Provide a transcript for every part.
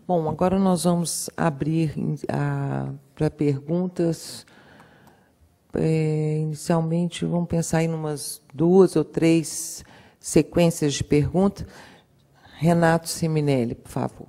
Bom, agora nós vamos abrir para perguntas. Inicialmente, vamos pensar em umas 2 ou 3 sequências de perguntas. Renato Seminelli, por favor.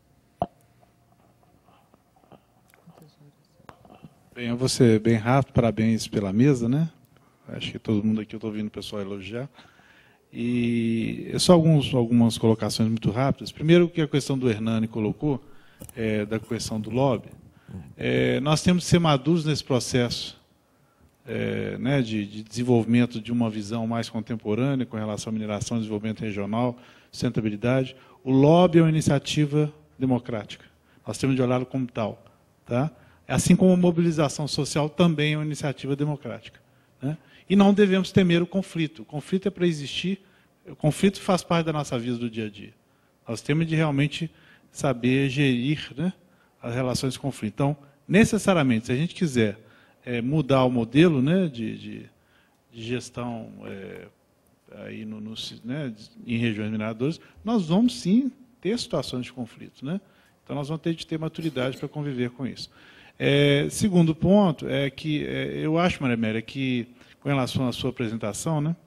Bem, eu vou ser bem rápido, parabéns pela mesa, né? Acho que todo mundo aqui, eu estou ouvindo o pessoal elogiar. E só algumas colocações muito rápidas. Primeiro, que a questão do Hernani colocou, da questão do lobby. Nós temos que ser maduros nesse processo né, de desenvolvimento de uma visão mais contemporânea com relação à mineração, desenvolvimento regional, sustentabilidade. O lobby é uma iniciativa democrática. Nós temos de olhá-lo como tal. Tá? Assim como a mobilização social também é uma iniciativa democrática. Né? E não devemos temer o conflito. O conflito é para existir, o conflito faz parte da nossa vida do dia a dia. Nós temos de realmente saber gerir, né, as relações de conflito. Então, necessariamente, se a gente quiser mudar o modelo, né, de gestão aí né, em regiões mineradoras, nós vamos sim ter situações de conflito. Né? Então, nós vamos ter de ter maturidade para conviver com isso. Segundo ponto é que eu acho, Maria Amélia, que com relação à sua apresentação, né,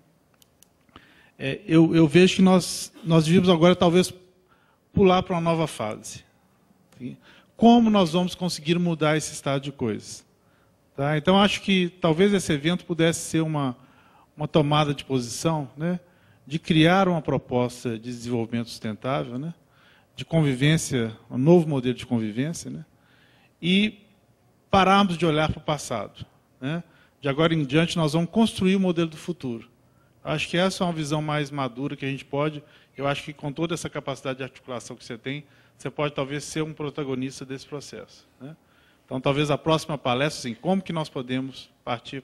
eu vejo que nós devíamos agora talvez pular para uma nova fase. Sim? Como nós vamos conseguir mudar esse estado de coisas? Tá? Então, acho que talvez esse evento pudesse ser uma tomada de posição, né, de criar uma proposta de desenvolvimento sustentável, né, de convivência, um novo modelo de convivência, né, e pararmos de olhar para o passado. Né? De agora em diante, nós vamos construir o modelo do futuro. Acho que essa é uma visão mais madura que a gente pode. Eu acho que com toda essa capacidade de articulação que você tem, você pode talvez ser um protagonista desse processo. Né? Então, talvez a próxima palestra, assim, como que nós podemos partir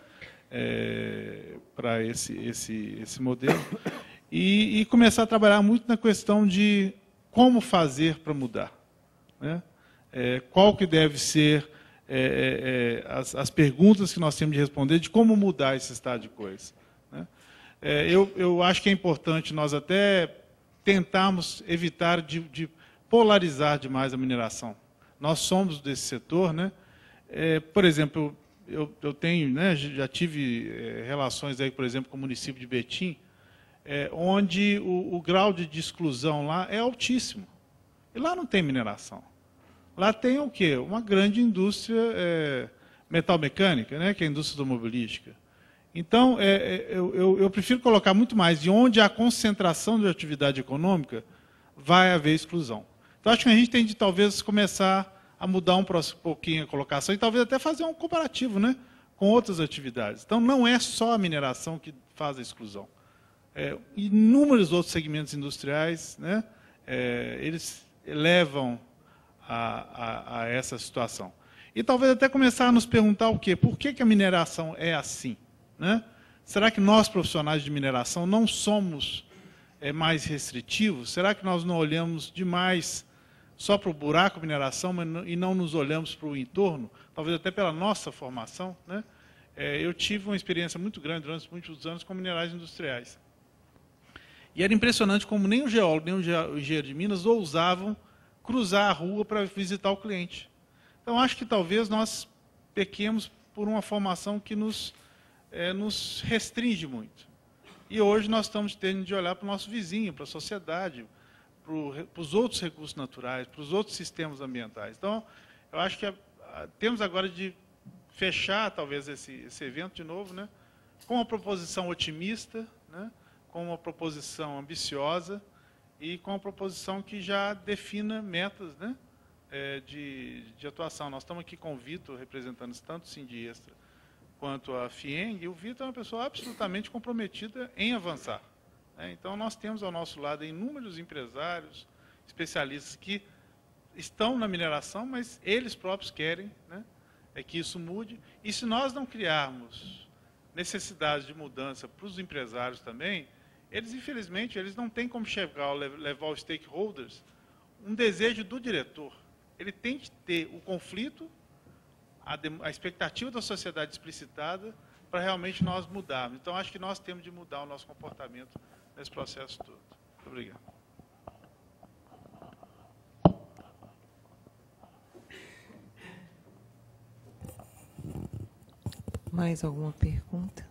para esse modelo e começar a trabalhar muito na questão de como fazer para mudar. Né? Qual que deve ser as perguntas que nós temos de responder de como mudar esse estado de coisas. Né? Eu acho que é importante nós até tentarmos evitar de polarizar demais a mineração. Nós somos desse setor. Né? Por exemplo, eu tenho, né, já tive relações, aí, por exemplo, com o município de Betim, onde o grau de exclusão lá é altíssimo. E lá não tem mineração. Lá tem o quê? Uma grande indústria metalmecânica, né, que é a indústria automobilística. Então, eu prefiro colocar muito mais de onde há concentração de atividade econômica, vai haver exclusão. Então, acho que a gente tem de, talvez, começar a mudar um pouquinho a colocação e talvez até fazer um comparativo, né, com outras atividades. Então, não é só a mineração que faz a exclusão. Inúmeros outros segmentos industriais, né, eles levam a essa situação. E talvez até começar a nos perguntar o quê? Por que a mineração é assim? Né? Será que nós, profissionais de mineração, não somos mais restritivos? Será que nós não olhamos demais só para o buraco mineração e não nos olhamos para o entorno? Talvez até pela nossa formação. Né? Eu tive uma experiência muito grande durante muitos anos com minerais industriais. E era impressionante como nem o geólogo, nem o engenheiro de Minas ousavam cruzar a rua para visitar o cliente. Então, acho que talvez nós pequemos por uma formação que nos restringe muito. E hoje nós estamos tendo de olhar para o nosso vizinho, para a sociedade, para os outros recursos naturais, para os outros sistemas ambientais. Então, eu acho que temos agora de fechar, talvez, esse evento de novo, né, com uma proposição otimista, né, com uma proposição ambiciosa e com uma proposição que já defina metas, né, de atuação. Nós estamos aqui com o Vitor, representando tanto o Sindiestra quanto a FIENG, e o Vitor é uma pessoa absolutamente comprometida em avançar. Né? Então, nós temos ao nosso lado inúmeros empresários, especialistas que estão na mineração, mas eles próprios querem, né, que isso mude. E se nós não criarmos necessidade de mudança para os empresários também, eles, infelizmente, eles não têm como chegar, levar os stakeholders um desejo do diretor. Ele tem que ter o conflito, a expectativa da sociedade explicitada para realmente nós mudarmos. Então, acho que nós temos de mudar o nosso comportamento nesse processo todo. Muito obrigado. Mais alguma pergunta?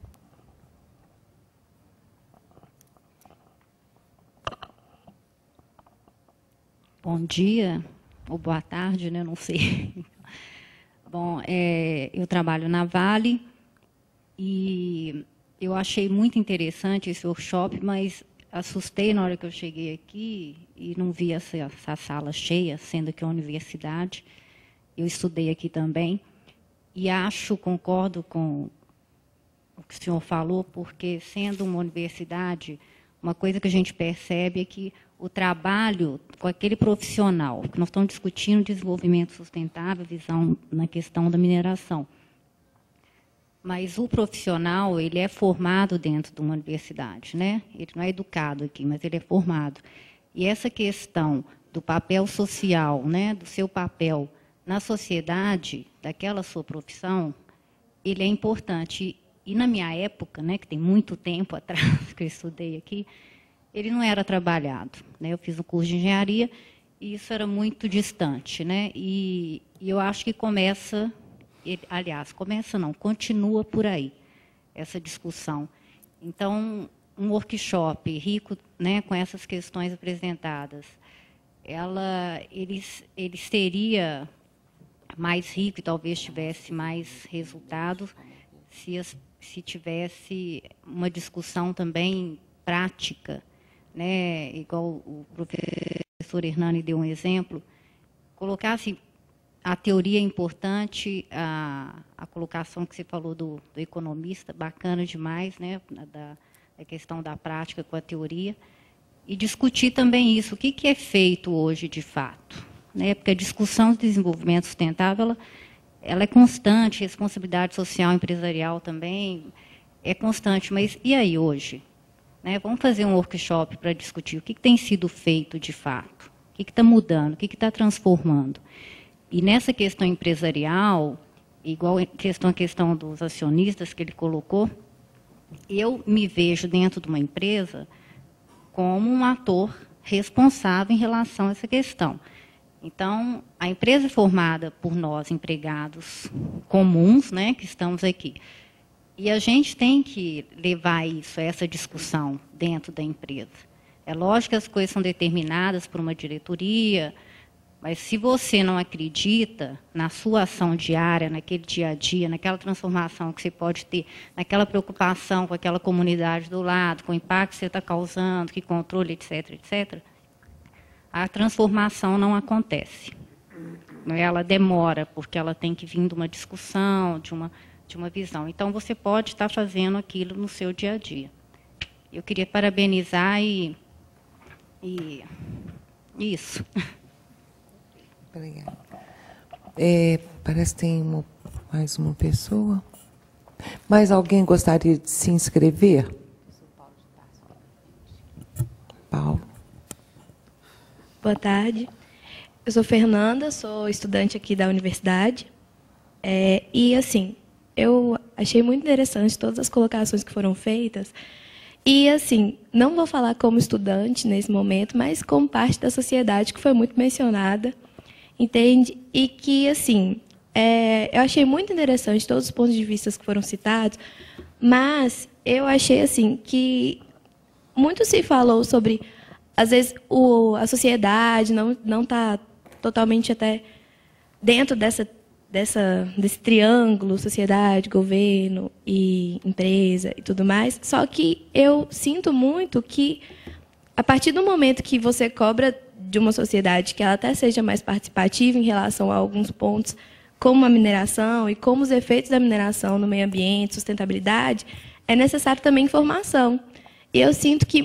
Bom dia, ou boa tarde, né? Não sei. Bom, eu trabalho na Vale e eu achei muito interessante esse workshop, mas assustei na hora que eu cheguei aqui e não vi essa sala cheia, sendo que é uma universidade. Eu estudei aqui também e concordo com o que o senhor falou, porque, sendo uma universidade, uma coisa que a gente percebe é que o trabalho com aquele profissional, que nós estamos discutindo desenvolvimento sustentável, visão na questão da mineração. Mas o profissional, ele é formado dentro de uma universidade, né? Ele não é educado aqui, mas ele é formado. E essa questão do papel social, né, do seu papel na sociedade, daquela sua profissão, ele é importante. E na minha época, né, que tem muito tempo atrás que eu estudei aqui, ele não era trabalhado, né? Eu fiz um curso de engenharia e isso era muito distante, né? E eu acho que continua por aí essa discussão. Então, um workshop rico, né, com essas questões apresentadas, ele seria mais rico e talvez tivesse mais resultados se tivesse uma discussão também prática, né, igual o professor Hernani deu um exemplo, colocasse a teoria é importante, a colocação que você falou do economista, bacana demais, né, da questão da prática com a teoria, e discutir também isso, o que é feito hoje de fato, né, porque a discussão do desenvolvimento sustentável, ela é constante, responsabilidade social empresarial também é constante, mas e aí hoje? Né, vamos fazer um workshop para discutir o que tem sido feito de fato, o que está mudando, o que está transformando. E nessa questão empresarial, igual a questão dos acionistas que ele colocou, eu me vejo dentro de uma empresa como um ator responsável em relação a essa questão. Então, a empresa é formada por nós, empregados comuns, né, que estamos aqui. E a gente tem que levar essa discussão dentro da empresa. É lógico que as coisas são determinadas por uma diretoria, mas se você não acredita na sua ação diária, naquele dia a dia, naquela transformação que você pode ter, naquela preocupação com aquela comunidade do lado, com o impacto que você está causando, que controle, etc., etc., a transformação não acontece. Ela demora, porque ela tem que vir de uma discussão, de uma visão. Então, você pode estar fazendo aquilo no seu dia a dia. Eu queria parabenizar e isso. Obrigada. Parece que tem mais uma pessoa. Mais alguém gostaria de se inscrever? Paulo. Boa tarde. Eu sou Fernanda, sou estudante aqui da universidade. E, assim, eu achei muito interessante todas as colocações que foram feitas. E, assim, não vou falar como estudante nesse momento, mas como parte da sociedade que foi muito mencionada, entende? E que, assim, eu achei muito interessante todos os pontos de vista que foram citados, mas eu achei, assim, que muito se falou sobre, às vezes, a sociedade não está totalmente até dentro desse triângulo, sociedade, governo e empresa e tudo mais. Só que eu sinto muito que, a partir do momento que você cobra de uma sociedade que ela até seja mais participativa em relação a alguns pontos, como a mineração e como os efeitos da mineração no meio ambiente, sustentabilidade, é necessário também informação. E eu sinto que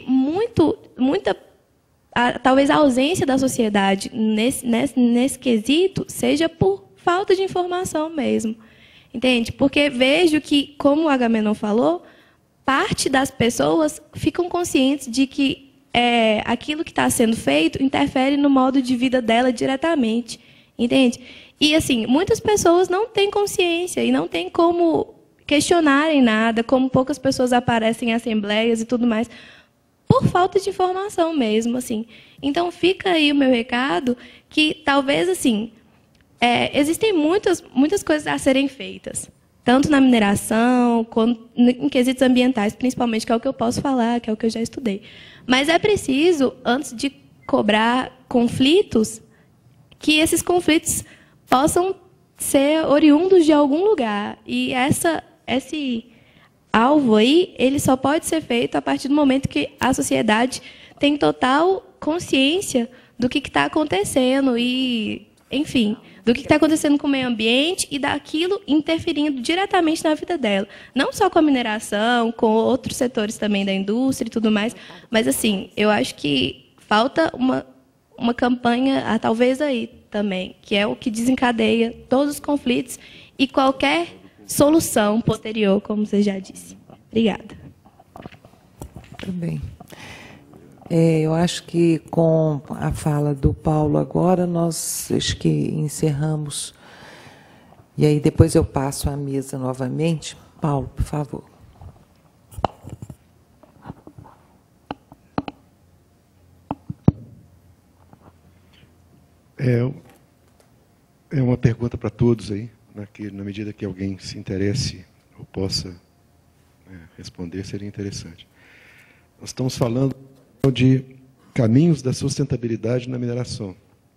talvez a ausência da sociedade nesse quesito seja por falta de informação mesmo, entende? Porque vejo que, como o Agamenon falou, parte das pessoas ficam conscientes de que aquilo que está sendo feito interfere no modo de vida dela diretamente, entende? E, assim, muitas pessoas não têm consciência e não têm como questionarem nada, como poucas pessoas aparecem em assembleias e tudo mais, por falta de informação mesmo, assim. Então, fica aí o meu recado que, talvez, assim, existem muitas coisas a serem feitas. tanto na mineração, quanto em quesitos ambientais, principalmente, que é o que eu posso falar, que é o que eu já estudei. Mas é preciso, antes de cobrar conflitos, que esses conflitos possam ser oriundos de algum lugar. E esse alvo aí, ele só pode ser feito a partir do momento que a sociedade tem total consciência do que está acontecendo e, enfim, do que está acontecendo com o meio ambiente e daquilo interferindo diretamente na vida dela. Não só com a mineração, com outros setores também da indústria e tudo mais, mas, assim, eu acho que falta uma campanha, talvez aí também, que é o que desencadeia todos os conflitos e qualquer solução posterior, como você já disse. Obrigada. Muito bem. Eu acho que com a fala do Paulo agora, nós acho que encerramos. E aí depois eu passo a mesa novamente. Paulo, por favor. É uma pergunta para todos aí, na medida que alguém se interesse ou possa responder, seria interessante. Nós estamos falando de caminhos da sustentabilidade na mineração.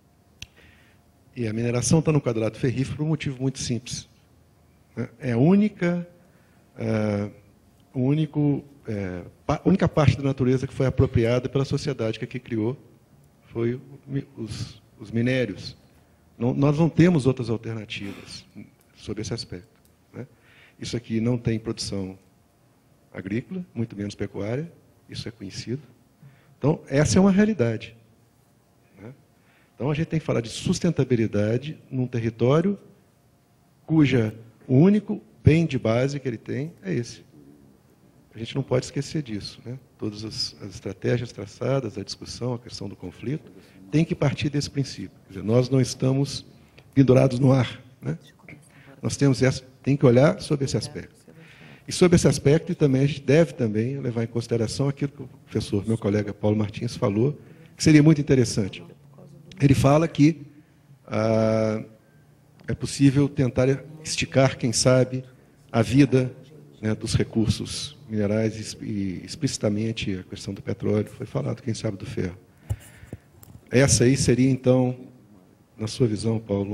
E a mineração está no quadrado ferrífero por um motivo muito simples. É a única parte da natureza que foi apropriada pela sociedade que aqui criou, foi os minérios. Nós não temos outras alternativas sobre esse aspecto. Isso aqui não tem produção agrícola, muito menos pecuária, isso é conhecido. Então, essa é uma realidade. Então, a gente tem que falar de sustentabilidade num território cuja o único bem de base que ele tem é esse. A gente não pode esquecer disso. Todas as estratégias traçadas, a discussão, a questão do conflito, tem que partir desse princípio. Quer dizer, nós não estamos pendurados no ar. Nós tem que olhar sobre esse aspecto. E sobre esse aspecto, também, a gente deve também levar em consideração aquilo que o professor, meu colega Paulo Martins, falou, que seria muito interessante. Ele fala que é possível tentar esticar, quem sabe, a vida dos recursos minerais, e explicitamente a questão do petróleo, foi falado, quem sabe, do ferro. Essa aí seria, então, na sua visão, Paulo,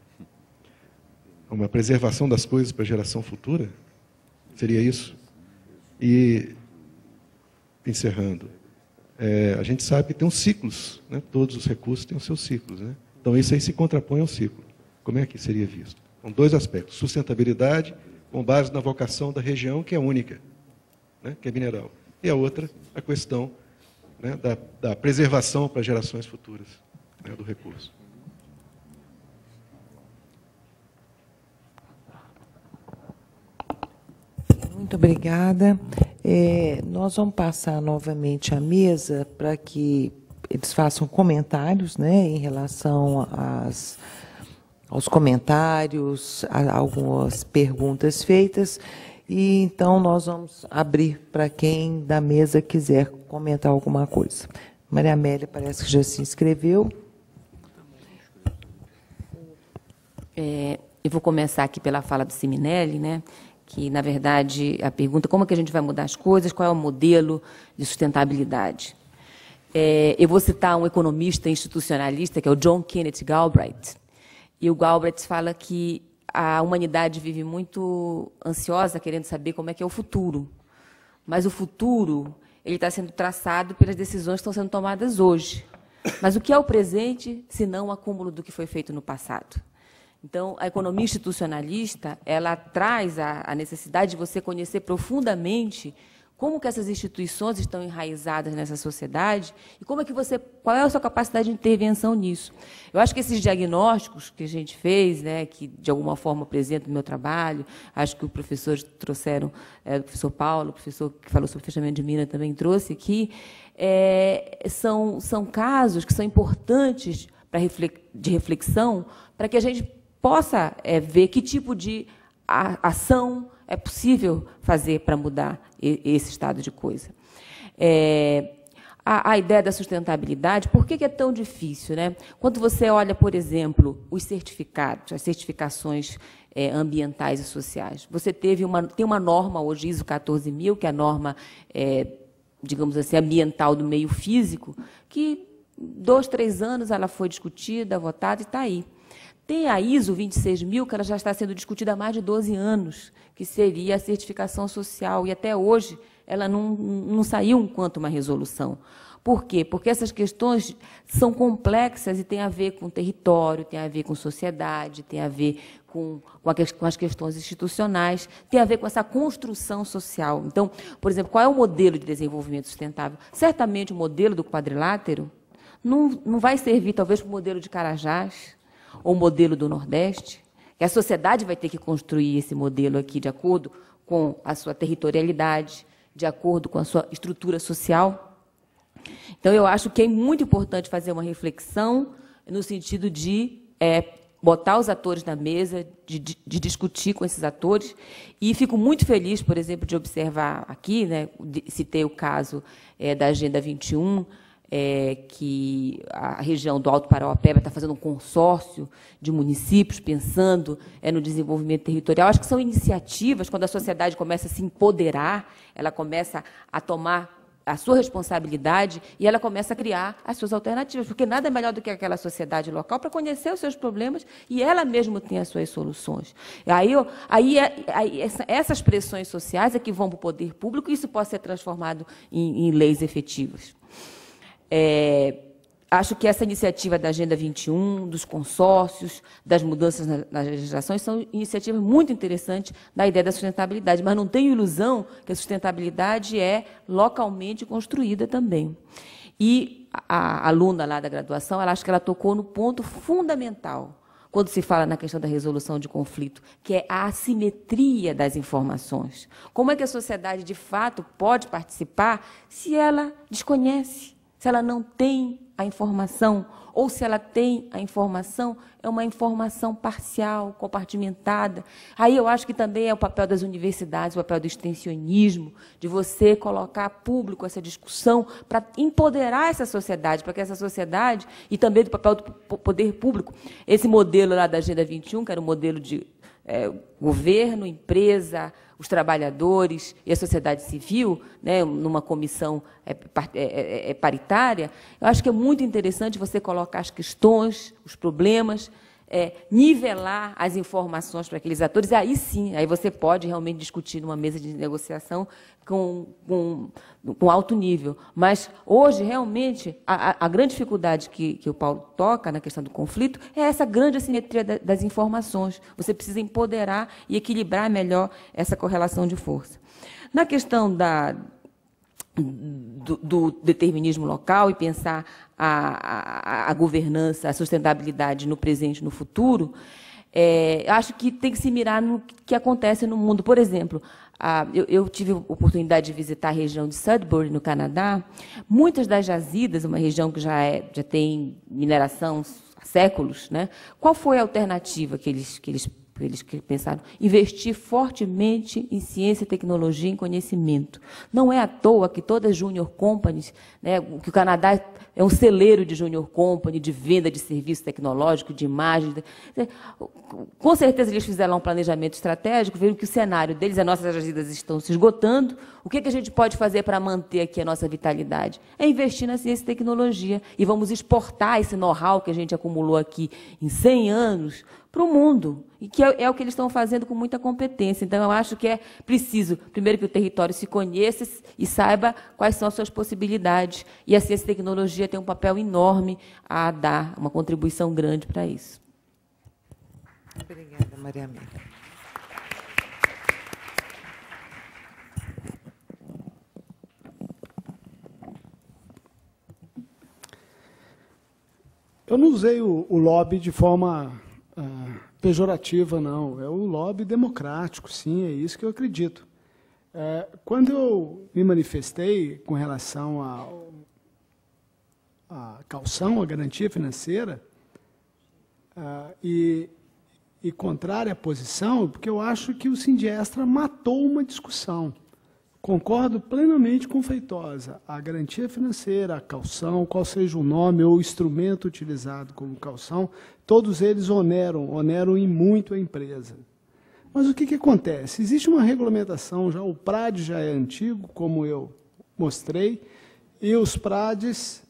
uma preservação das coisas para a geração futura? Seria isso? E, encerrando, a gente sabe que tem uns ciclos, todos os recursos têm os seus ciclos. Então, isso aí se contrapõe ao ciclo. Como é que seria visto? São dois aspectos. Sustentabilidade, com base na vocação da região, que é única, que é mineral. E a outra, a questão da preservação para gerações futuras do recurso. Muito obrigada. Nós vamos passar novamente a mesa para que eles façam comentários em relação aos comentários, a algumas perguntas feitas. E, então, nós vamos abrir para quem da mesa quiser comentar alguma coisa. Maria Amélia parece que já se inscreveu. Eu vou começar aqui pela fala do Siminelli, que, na verdade, a pergunta como é que a gente vai mudar as coisas, qual é o modelo de sustentabilidade. Eu vou citar um economista institucionalista, que é o John Kenneth Galbraith, e o Galbraith fala que a humanidade vive muito ansiosa, querendo saber como é que é o futuro. Mas o futuro ele está sendo traçado pelas decisões que estão sendo tomadas hoje. Mas o que é o presente, se não o acúmulo do que foi feito no passado? Então, a economia institucionalista ela traz a necessidade de você conhecer profundamente como que essas instituições estão enraizadas nessa sociedade e como é que qual é a sua capacidade de intervenção nisso. Eu acho que esses diagnósticos que a gente fez, que de alguma forma apresentam no meu trabalho, acho que os professores trouxeram, o professor Paulo, o professor que falou sobre o fechamento de mina também trouxe aqui, são casos que são importantes de reflexão para que a gente possa ver que tipo de ação é possível fazer para mudar esse estado de coisa. a ideia da sustentabilidade, por que é tão difícil, né? Quando você olha, por exemplo, os certificados, as certificações ambientais e sociais, você tem uma norma hoje, ISO 14000, que é a norma, digamos assim, ambiental do meio físico, que 2, 3 anos ela foi discutida, votada e está aí. Tem a ISO 26000, que ela já está sendo discutida há mais de 12 anos, que seria a certificação social, e até hoje ela não saiu enquanto uma resolução. Por quê? Porque essas questões são complexas e têm a ver com território, têm a ver com sociedade, têm a ver com as questões institucionais, tem a ver com essa construção social. Então, por exemplo, qual é o modelo de desenvolvimento sustentável? Certamente o modelo do quadrilátero não vai servir, talvez, para o modelo de Carajás, ou o modelo do Nordeste, que a sociedade vai ter que construir esse modelo aqui de acordo com a sua territorialidade, de acordo com a sua estrutura social. Então, eu acho que é muito importante fazer uma reflexão no sentido de botar os atores na mesa, de discutir com esses atores, e fico muito feliz, por exemplo, de observar aqui, né, citei o caso da Agenda 21, que a região do Alto Parauapebas está fazendo um consórcio de municípios pensando no desenvolvimento territorial. Acho que são iniciativas, quando a sociedade começa a se empoderar, ela começa a tomar a sua responsabilidade e ela começa a criar as suas alternativas, porque nada é melhor do que aquela sociedade local para conhecer os seus problemas e ela mesma tem as suas soluções. Essas pressões sociais é que vão para o poder público e isso pode ser transformado em leis efetivas. Acho que essa iniciativa da Agenda 21, dos consórcios, das mudanças nas legislações, são iniciativas muito interessantes na ideia da sustentabilidade, mas não tenho ilusão que a sustentabilidade é localmente construída também. E a aluna lá da graduação, ela acho que ela tocou no ponto fundamental, quando se fala na questão da resolução de conflito, que é a assimetria das informações. Como é que a sociedade, de fato, pode participar se ela desconhece, se ela não tem a informação, ou se ela tem a informação, é uma informação parcial, compartimentada. Aí eu acho que também é o papel das universidades, o papel do extensionismo, de você colocar público essa discussão para empoderar essa sociedade, para que essa sociedade, e também do papel do poder público, esse modelo lá da Agenda 21, que era um modelo de governo, empresa, os trabalhadores e a sociedade civil, né, numa comissão paritária, eu acho que é muito interessante você colocar as questões, os problemas, nivelar as informações para aqueles atores, e aí sim, aí você pode realmente discutir numa mesa de negociação com alto nível. Mas, hoje, realmente, a grande dificuldade que o Paulo toca na questão do conflito é essa grande assimetria das informações. Você precisa empoderar e equilibrar melhor essa correlação de força. Na questão do determinismo local e pensar a governança, a sustentabilidade no presente e no futuro, acho que tem que se mirar no que acontece no mundo. Por exemplo, eu tive a oportunidade de visitar a região de Sudbury, no Canadá. Muitas das jazidas, uma região que já tem mineração há séculos, né? Qual foi a alternativa que eles pensaram? Investir fortemente em ciência, tecnologia e conhecimento. Não é à toa que todas as junior companies, né, que o Canadá é um celeiro de junior company, de venda de serviço tecnológico, de imagem. Com certeza eles fizeram um planejamento estratégico, viram que o cenário deles, as nossas jazidas estão se esgotando. O que a gente pode fazer para manter aqui a nossa vitalidade? É investir na ciência e tecnologia. E vamos exportar esse know-how que a gente acumulou aqui em 100 anos para o mundo, e que é o que eles estão fazendo com muita competência. Então, eu acho que é preciso, primeiro, que o território se conheça e saiba quais são as suas possibilidades, e a ciência e tecnologia tem um papel enorme a dar, uma contribuição grande para isso. Obrigada, Maria Amélia. Eu não usei o lobby de forma pejorativa, não. É o lobby democrático, sim, é isso que eu acredito. Quando eu me manifestei com relação à caução, à garantia financeira, e contrária à posição, porque eu acho que o Sindiestra matou uma discussão. Concordo plenamente com Feitosa. A garantia financeira, a caução, qual seja o nome ou o instrumento utilizado como caução, todos eles oneram em muito a empresa. Mas o que acontece? Existe uma regulamentação, já o PRAD já é antigo, como eu mostrei, e os PRADs,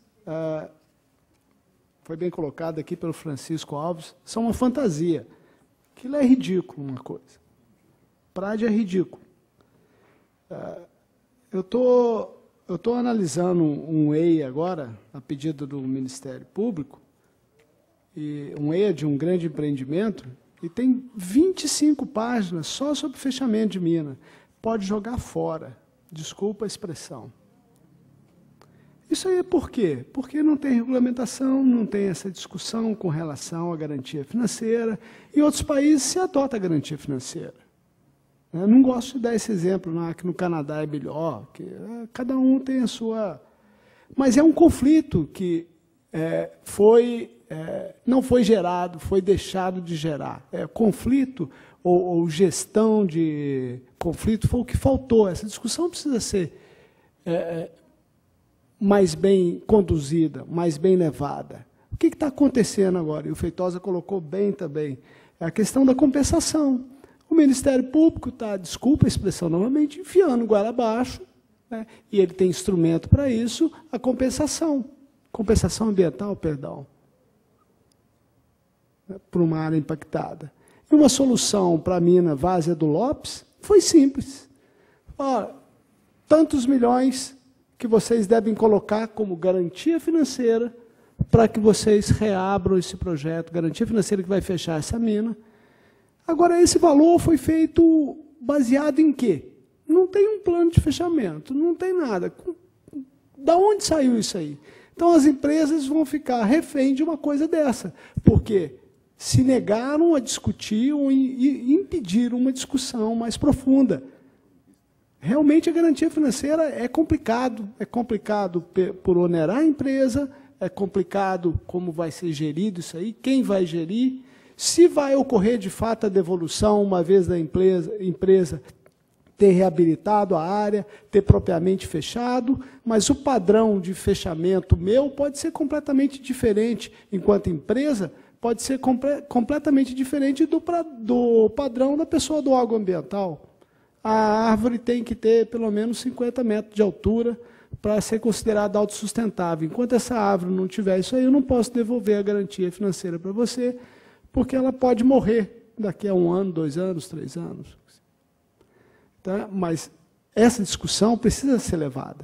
foi bem colocado aqui pelo Francisco Alves, são uma fantasia. Aquilo é ridículo, uma coisa. PRAD é ridículo. Eu estou analisando um EIA agora, a pedido do Ministério Público, e um EIA de um grande empreendimento, e tem 25 páginas só sobre fechamento de mina. Pode jogar fora, desculpa a expressão. Isso aí é por quê? Porque não tem regulamentação, não tem essa discussão com relação à garantia financeira. Em outros países se adota a garantia financeira. Eu não gosto de dar esse exemplo, não, que no Canadá é melhor, que cada um tem a sua... Mas é um conflito que não foi gerado, foi deixado de gerar. Conflito ou gestão de conflito foi o que faltou. Essa discussão precisa ser mais bem conduzida, mais bem levada. O que está acontecendo agora? E o Feitosa colocou bem também. É a questão da compensação. O Ministério Público está, desculpa a expressão novamente, enfiando goela abaixo, né? E ele tem instrumento para isso, a compensação. Compensação ambiental, perdão. Para uma área impactada. E uma solução para a mina Várzea do Lopes foi simples. Tantos milhões que vocês devem colocar como garantia financeira para que vocês reabram esse projeto, garantia financeira que vai fechar essa mina. Agora, esse valor foi feito baseado em quê? Não tem um plano de fechamento, não tem nada. Da onde saiu isso aí? Então, as empresas vão ficar refém de uma coisa dessa, porque se negaram a discutir e impediram uma discussão mais profunda. Realmente, a garantia financeira é complicado por onerar a empresa, é complicado como vai ser gerido isso aí, quem vai gerir, se vai ocorrer, de fato, a devolução, uma vez da empresa ter reabilitado a área, ter propriamente fechado, mas o padrão de fechamento meu pode ser completamente diferente, enquanto empresa, pode ser completamente diferente do padrão da pessoa do órgão ambiental. A árvore tem que ter pelo menos 50 metros de altura para ser considerada autossustentável. Enquanto essa árvore não tiver isso aí, eu não posso devolver a garantia financeira para você, porque ela pode morrer daqui a 1 ano, 2 anos, 3 anos. Tá? Mas essa discussão precisa ser levada.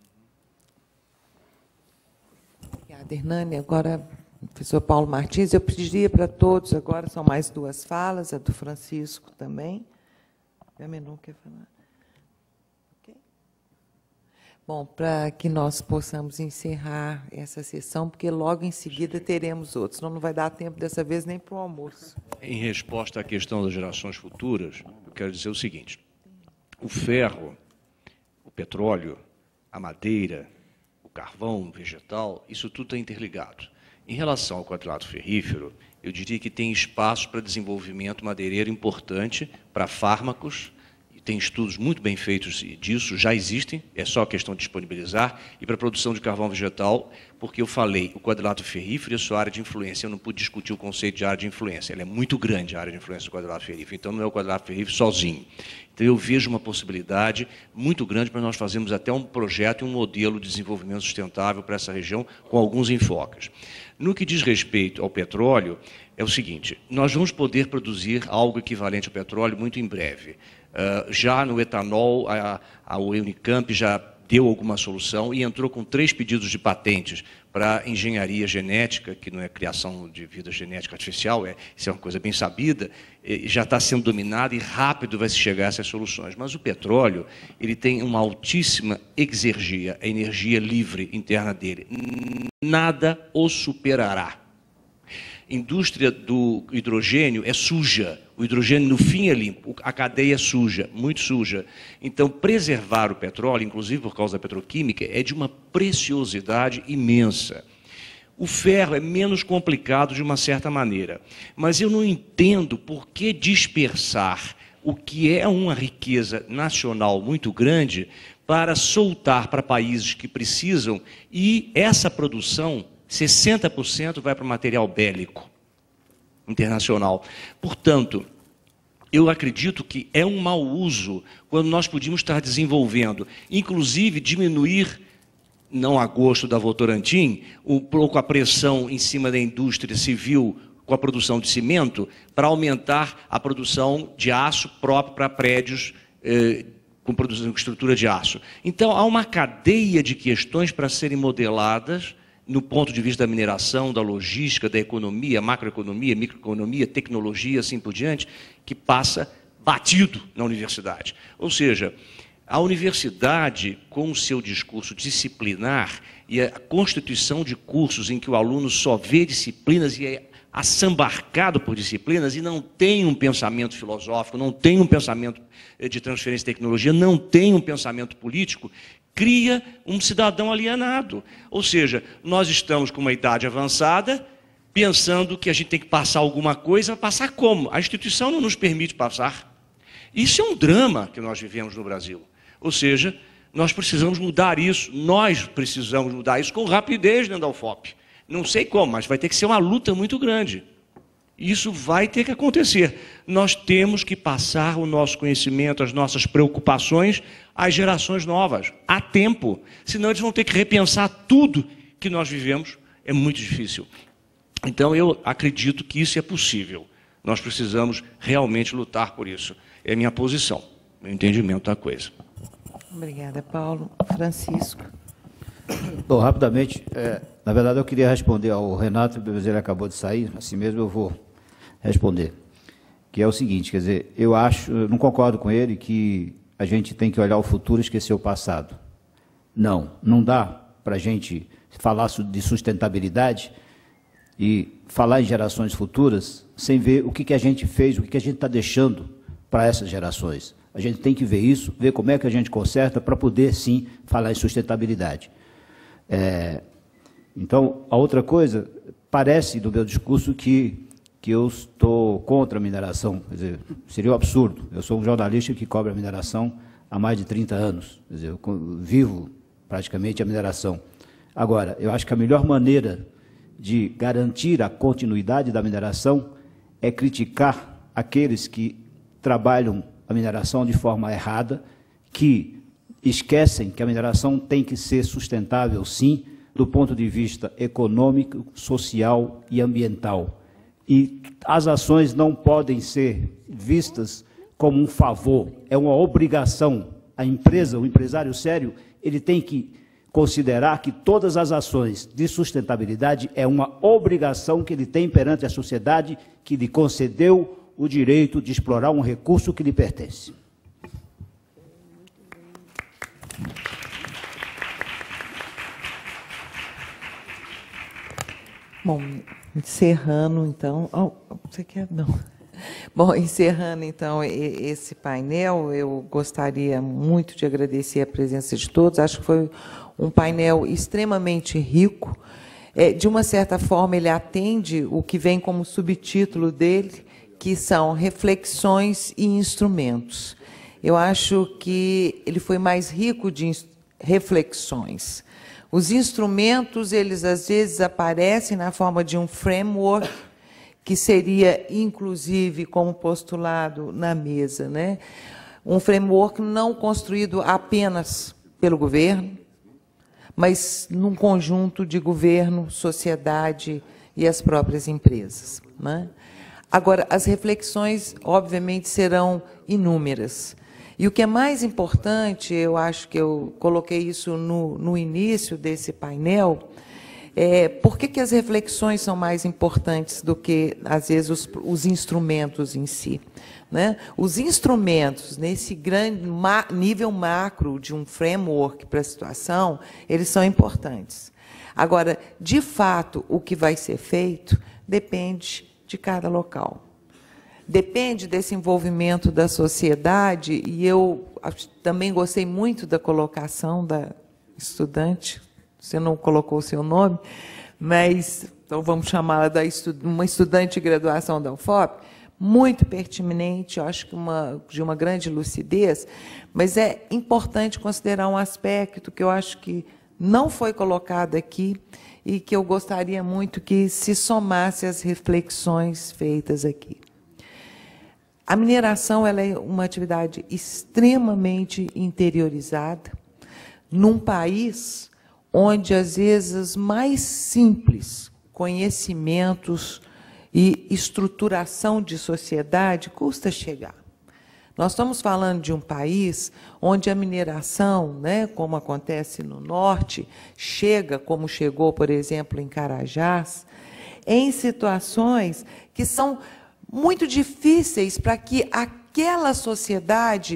Obrigada, Hernani. Agora, professor Paulo Martins, eu pediria para todos, agora são mais 2 falas, a do Francisco também. A Menon quer falar. Okay. Bom, para que nós possamos encerrar essa sessão, porque logo em seguida teremos outros, senão não vai dar tempo dessa vez nem para o almoço. Em resposta à questão das gerações futuras, eu quero dizer o seguinte: o ferro, o petróleo, a madeira, o carvão vegetal, isso tudo está interligado. Em relação ao quadrilátero ferrífero, eu diria que tem espaço para desenvolvimento madeireiro importante para fármacos, e tem estudos muito bem feitos disso, já existem, é só questão de disponibilizar, e para a produção de carvão vegetal, porque eu falei, o quadrilátero ferrífero é a sua área de influência, eu não pude discutir o conceito de área de influência, ela é muito grande a área de influência do quadrilátero ferrífero, então não é o quadrilátero ferrífero sozinho. Então eu vejo uma possibilidade muito grande para nós fazermos até um projeto e um modelo de desenvolvimento sustentável para essa região, com alguns enfoques. No que diz respeito ao petróleo, é o seguinte: nós vamos poder produzir algo equivalente ao petróleo muito em breve. Já no etanol, a Unicamp já deu alguma solução e entrou com 3 pedidos de patentes para engenharia genética, que não é criação de vida genética artificial, isso é uma coisa bem sabida, já está sendo dominada e rápido vai se chegar a essas soluções. Mas o petróleo, ele tem uma altíssima exergia, a energia livre interna dele. Nada o superará. Indústria do hidrogênio é suja, o hidrogênio no fim é limpo, a cadeia é suja, muito suja. Então, preservar o petróleo, inclusive por causa da petroquímica, é de uma preciosidade imensa. O ferro é menos complicado de uma certa maneira, mas eu não entendo por que dispersar o que é uma riqueza nacional muito grande para soltar para países que precisam, e essa produção, 60% vai para o material bélico internacional. Portanto, eu acredito que é um mau uso quando nós podíamos estar desenvolvendo, inclusive diminuir, não a gosto da Votorantim, um pouco a pressão em cima da indústria civil com a produção de cimento, para aumentar a produção de aço próprio para prédios com produção de estrutura de aço. Então, há uma cadeia de questões para serem modeladas no ponto de vista da mineração, da logística, da economia, macroeconomia, microeconomia, tecnologia, assim por diante, que passa batido na universidade. Ou seja, a universidade, com o seu discurso disciplinar e a constituição de cursos em que o aluno só vê disciplinas e é assambarcado por disciplinas e não tem um pensamento filosófico, não tem um pensamento de transferência de tecnologia, não tem um pensamento político, cria um cidadão alienado. Ou seja, nós estamos com uma idade avançada, pensando que a gente tem que passar alguma coisa, passar como? A instituição não nos permite passar. Isso é um drama que nós vivemos no Brasil. Ou seja, nós precisamos mudar isso, nós precisamos mudar isso com rapidez dentro da UFOP. Não sei como, mas vai ter que ser uma luta muito grande. Isso vai ter que acontecer. Nós temos que passar o nosso conhecimento, as nossas preocupações às gerações novas, a tempo. Senão eles vão ter que repensar tudo que nós vivemos. É muito difícil. Então, eu acredito que isso é possível. Nós precisamos realmente lutar por isso. É a minha posição, meu entendimento da coisa. Obrigada, Paulo. Francisco. Bom, rapidamente, na verdade eu queria responder ao Renato, mas ele acabou de sair, assim mesmo eu vou responder. Que é o seguinte, quer dizer, eu não concordo com ele que a gente tem que olhar o futuro e esquecer o passado. Não dá para a gente falar de sustentabilidade e falar em gerações futuras sem ver o que a gente fez, o que a gente está deixando para essas gerações. A gente tem que ver isso, ver como é que a gente conserta para poder, sim, falar em sustentabilidade. Então, a outra coisa, parece do meu discurso que eu estou contra a mineração. Quer dizer, seria um absurdo. Eu sou um jornalista que cobre a mineração há mais de 30 anos. Quer dizer, eu vivo praticamente a mineração. Agora, eu acho que a melhor maneira de garantir a continuidade da mineração é criticar aqueles que trabalham a mineração de forma errada, que esquecem que a mineração tem que ser sustentável, sim, do ponto de vista econômico, social e ambiental. E as ações não podem ser vistas como um favor, é uma obrigação. A empresa, o empresário sério, ele tem que considerar que todas as ações de sustentabilidade é uma obrigação que ele tem perante a sociedade que lhe concedeu o direito de explorar um recurso que lhe pertence. Bom, encerrando, então... você quer? Não. Bom, encerrando, então, esse painel, eu gostaria muito de agradecer a presença de todos. Acho que foi um painel extremamente rico. De uma certa forma, ele atende o que vem como subtítulo dele, que são reflexões e instrumentos. Eu acho que ele foi mais rico de reflexões. Os instrumentos, eles às vezes aparecem na forma de um framework, que seria, inclusive, como postulado na mesa, né? Um framework não construído apenas pelo governo, mas num conjunto de governo, sociedade e as próprias empresas, né? Agora, as reflexões, obviamente, serão inúmeras. E o que é mais importante, eu acho que eu coloquei isso no início desse painel, por que as reflexões são mais importantes do que, às vezes, os instrumentos em si, né? Os instrumentos, nesse grande nível macro de um framework para a situação, eles são importantes. Agora, de fato, o que vai ser feito depende de cada local. Depende desse envolvimento da sociedade, e eu também gostei muito da colocação da estudante, você não colocou o seu nome, mas então vamos chamá-la de uma estudante de graduação da UFOP, muito pertinente, eu acho que de uma grande lucidez, mas é importante considerar um aspecto que eu acho que não foi colocado aqui e que eu gostaria muito que se somasse às reflexões feitas aqui. A mineração ela é uma atividade extremamente interiorizada, num país onde, às vezes, os mais simples conhecimentos e estruturação de sociedade custa chegar. Nós estamos falando de um país onde a mineração, né, como acontece no norte, chega, como chegou, por exemplo, em Carajás, em situações que são muito difíceis para que aquela sociedade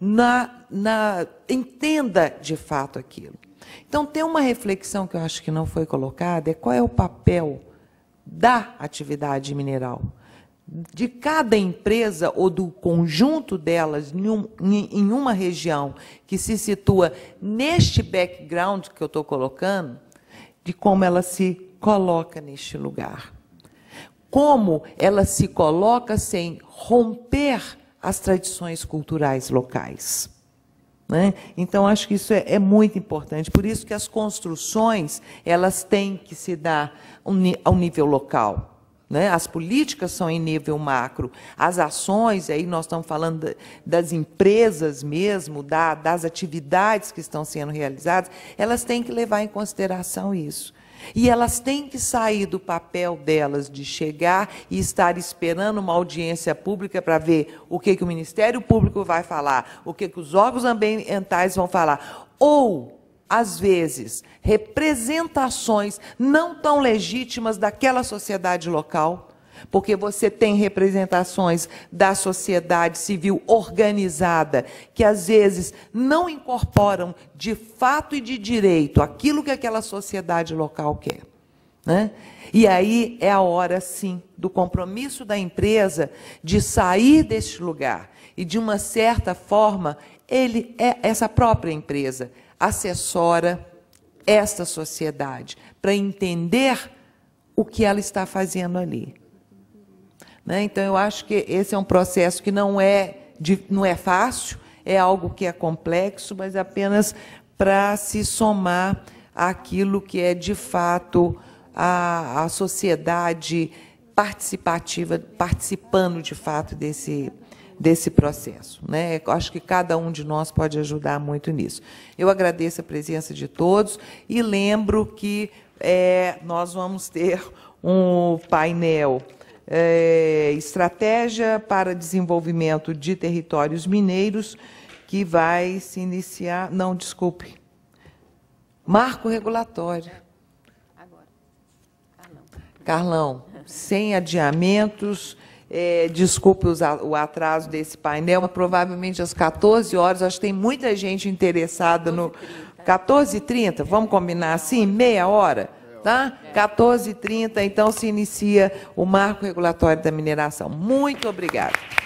entenda de fato aquilo. Então, tem uma reflexão que eu acho que não foi colocada, é qual é o papel da atividade mineral, de cada empresa ou do conjunto delas em uma região que se situa neste background que eu estou colocando, de como ela se coloca neste lugar. Como ela se coloca sem romper as tradições culturais locais. Né? Então, acho que isso é muito importante. Por isso que as construções elas têm que se dar ao nível local. Né? As políticas são em nível macro. As ações, aí nós estamos falando das empresas mesmo, das atividades que estão sendo realizadas, elas têm que levar em consideração isso. E elas têm que sair do papel delas de chegar e estar esperando uma audiência pública para ver o que o Ministério Público vai falar, o que os órgãos ambientais vão falar. Ou, às vezes, representações não tão legítimas daquela sociedade local, porque você tem representações da sociedade civil organizada, que às vezes não incorporam de fato e de direito aquilo que aquela sociedade local quer. Né? E aí é a hora, sim, do compromisso da empresa de sair deste lugar e, de uma certa forma, essa própria empresa assessora esta sociedade para entender o que ela está fazendo ali. Então, eu acho que esse é um processo que não é fácil, é algo que é complexo, mas apenas para se somar àquilo que é, de fato, a sociedade participativa, participando, de fato, desse processo. Né? Eu acho que cada um de nós pode ajudar muito nisso. Eu agradeço a presença de todos e lembro que nós vamos ter um painel Estratégia para Desenvolvimento de Territórios Mineiros, que vai se iniciar... Não, desculpe. Marco regulatório. Agora. Carlão, sem adiamentos. Desculpe o atraso desse painel, mas provavelmente às 14 horas, acho que tem muita gente interessada no... 14h30, vamos combinar assim? Meia hora? Tá? 14h30, então, se inicia o marco regulatório da mineração. Muito obrigada.